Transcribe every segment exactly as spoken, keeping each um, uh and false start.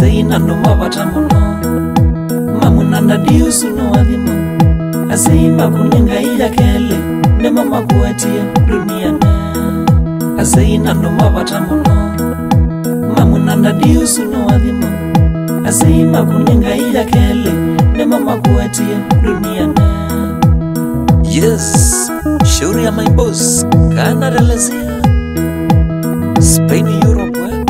Asyai Ni Mavata muno mamuna ndadiusu no wadhimo Asyai makuninga iya kele ne mama kuatia dunia ne Asyai Ni Mavata muno mamuna ndadiusu no wadhimo Asyai makuninga iya kele ne mama kuatia dunia ne. Yes, shauri ya my boss Kana Relazia Spain, Europe we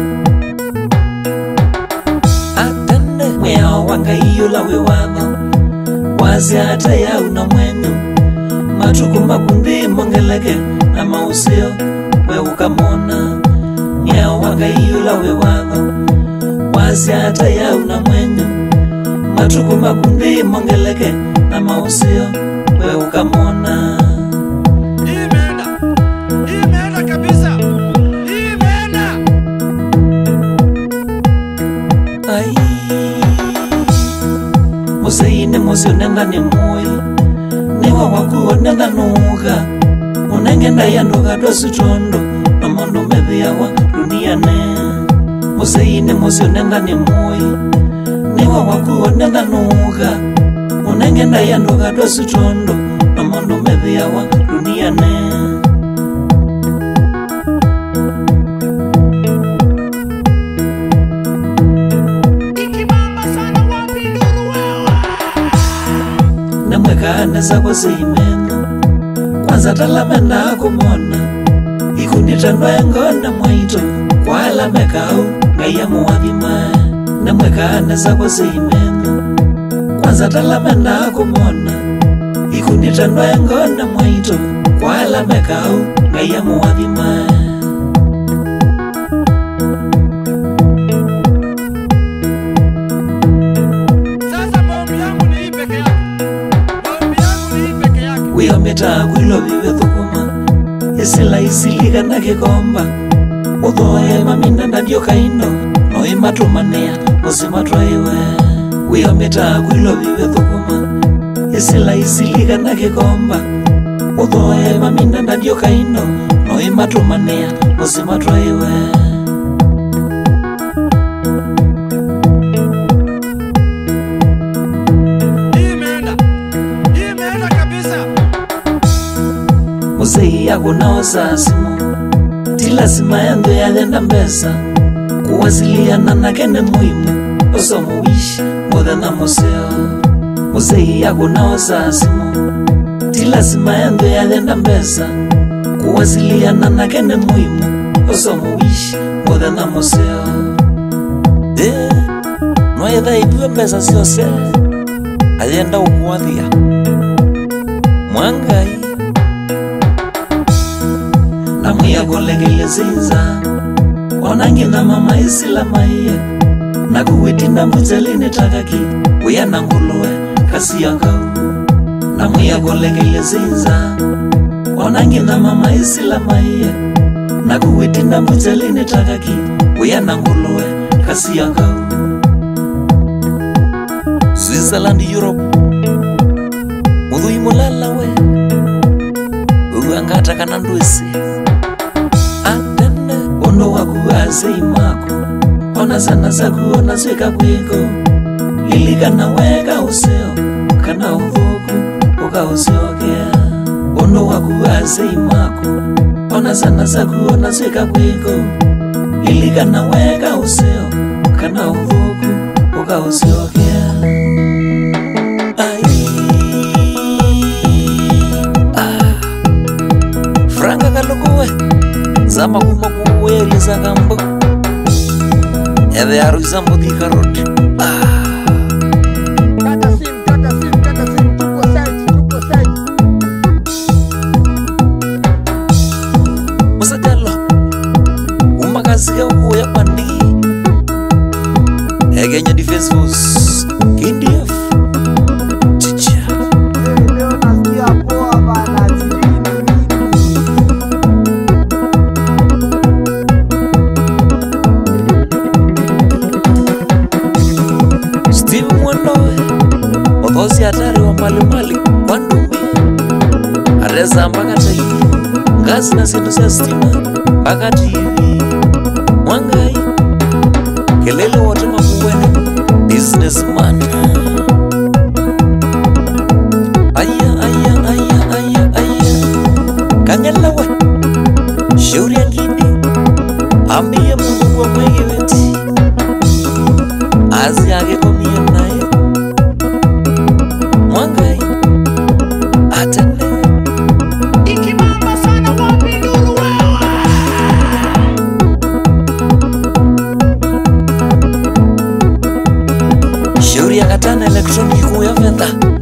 Atende mwea wanga iyo lawe wadho Wazi hata ya unamwenyo Matuku makundi mongeleke na mausio we ukamona Mwea wanga iyo lawe wadho Wazi hata ya unamwenyo Matuku makundi mongeleke na mausio we ukamona. Imeenda, imeenda kabisa, imeenda. Ai, Asyai ni musio nenda ni mui Niwa wakuo nenda nuga Unengenda ya nuga dosu tondo na mondo medhia wa dunia ne Asyai ni musio nenda ni mui Niwa wakuo nenda nuga Unengenda ya nuga dosu tondo na mondo medhia wa dunia ne. Namweka kwa seimena Kwanza talamenda kumona Ikunitandwa engona mwaito Kwa alamekau ngaya muwadhima Namweka kwa seimena Kwanza talamenda kumona Ikunitandwa engona mwaito Kwa alamekau ngaya muwadhima. Wia meta kuilo vive thukuma Isila isiliga na kikomba Udhoe maminda ndadio kaino Noi matumanea Usimatwa iwe Wia meta kuilo vive thukuma Isila isiliga na kikomba Udhoe maminda ndadio kaino Noi matumanea Usimatwa iwe. Asyai yako na osasimu Tilasima yandu ya dhenda mbesa Kuwasiliana na kene muhimu Osomu wishi Mwothe na museo Asyai yako na osasimu Tilasima yandu ya dhenda mbesa Kuwasiliana na kene muhimu Osomu wishi Mwothe na museo. Eh, Noetha ipiwe mbesa siose Ayenda ukuwathia Mwangai Namwia kolegele zinza Onangi na mama isila maiye Na kuwitinda mbuzelini takaki Uya na nguluwe kasi ya kau. Namwia kolegele zinza Onangi na mama isila maiye Na kuwitinda mbuzelini takaki Uya na nguluwe kasi ya kau. Switzerland, Europe Udhui mulala we Uangata kananduisi Ono waku Asyai mako Ona sana saku ona sweka kwiko Lilika na weka useo Kana udhuku uka usiokea. Ono waku Asyai mako Ona sana saku ona sweka kwiko Lilika na weka useo Kana udhuku uka usiokea. Ai Ah Franga kalukuwe Zama kuma kuweli za kambo Eve aru zambo di karoti. Ah Kata sim, kata sim, kata sim. Tupo side, tupo side. Musajalo Umakazi ya uko ya pandi Egenya defense force K D F Chicha. Leo nasikia poa bana. Ozi hatari wa mali mali kwa ndumbi Areza mpaka tayi Ngazi na sinu sia stima Mpaka T V Mwangai Kelele wote mafu ambie Mungu kwa mwegeweti azi yake komie naye mwangai atende Ikibamba sana wapi nuru wewe. shauri ya Katana electronic kuya fedha